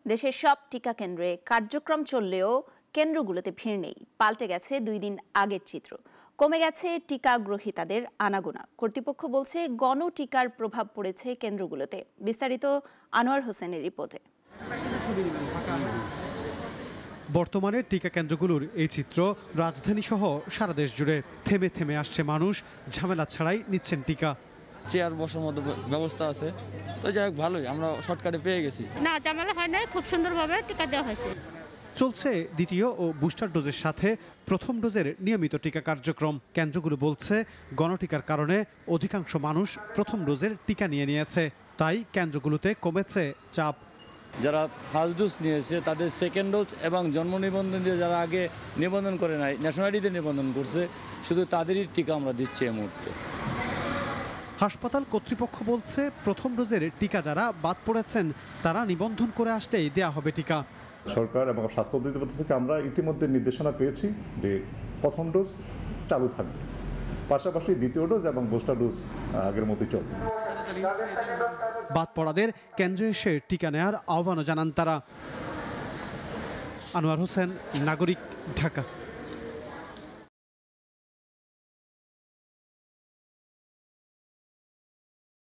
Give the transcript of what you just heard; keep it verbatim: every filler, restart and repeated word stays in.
দেশের সব টিকা কেন্দ্রে কার্যক্রম চললেও কেন্দ্রগুলোতে ভিড় নেই। পাল্টে গেছে দুই দিন আগের চিত্র। কমে গেছে টিকা গ্রহীতাদের আনাগোনা। কর্তৃপক্ষ বলছে গণ টিকার প্রভাব পড়েছে কেন্দ্রগুলোতে। বিস্তারিত আনোয়ার হোসেনের রিপোর্টে। বর্তমানে টিকা কেন্দ্রগুলোর এই চিত্র রাজধানী সহ সারা দেশ জুড়ে। থেমে থেমে আসছে মানুষ, ঝামেলা ছাড়াই নিচ্ছেন টিকা। চেয়ার বসার মতো ব্যবস্থা আছে, তো যাই হোক ভালোই, আমরা শর্টকাটে পেয়ে গেছি। না ঝামেলা হয় না, খুব সুন্দরভাবে টিকা দেওয়া হয়েছে। চলছে দ্বিতীয় ও বুস্টার ডোজের সাথে প্রথম ডোজের নিয়মিত টিকা কার্যক্রম। কেন্দ্রগুলো বলছে গণটিকার কারণে অধিকাংশ মানুষ প্রথম ডোজের টিকা নিয়ে নিয়েছে, তাই কেন্দ্রগুলোতে কমেছে চাপ। যারা ফার্স্ট ডোজ নিয়েছে তাদের সেকেন্ড ডোজ এবং জন্ম নিবন্ধন দিয়ে যারা আগে নিবন্ধন করে নাই, ন্যাশনালিটিতে নিবন্ধন করছে, শুধু তাদেরই টিকা আমরা দিচ্ছি এই মুহূর্তে। হাসপাতাল কর্তৃপক্ষ বলছে প্রথম ডোজের টিকা যারা বাদ পড়েছেন তারা নিবন্ধন করে আসলেই দেয়া হবে টিকা। সরকার এবং স্বাস্থ্য অধিদপ্তর থেকে আমরা ইতিমধ্যে নির্দেশনা পেয়েছি যে প্রথম ডোজ চালু থাকবে, পাশাপাশি দ্বিতীয় ডোজ এবং বুস্টার ডোজ আগের মতোই চলবে। বাদ পড়াদের কেন্দ্রে এসে টিকা নেয়ার আহ্বানও জানান তারা। আনোয়ার হোসেন, নাগরিক, ঢাকা।